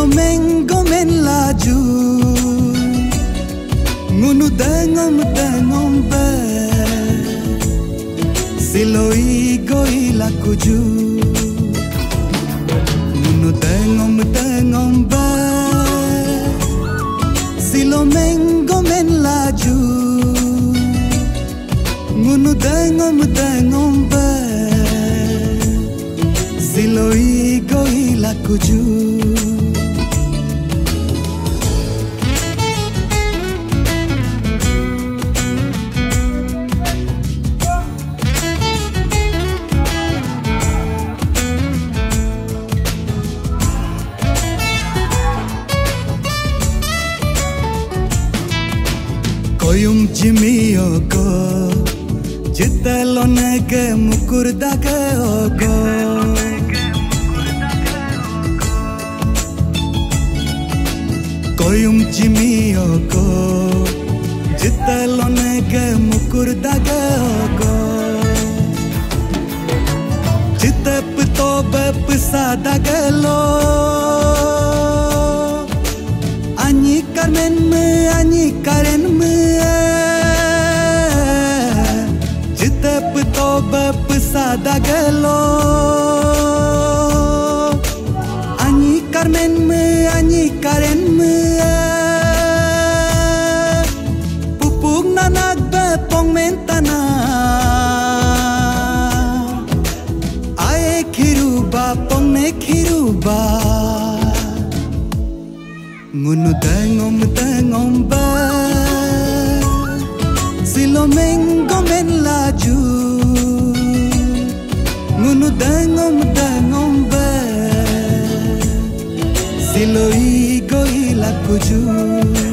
mengo men laju ngunu dengom be siloi goi lakuju ngunu dengom be silo mengo men laju ngunu dengom be siloi goi lakuju Koyum jimi ogo jitalon ke mukur daga ogo Koyum jimi ogo jitalon ke mukur daga ogo jitap to bepsa daga lo Anyi karen me Jitap to bepsa dagalo Anyi karen me Pupuk nanak bepong mentana Ae khiruba pong ne khiruba Ngunu dengom ba silo mengo men laju ngunu dengom ba silo i goi lakuju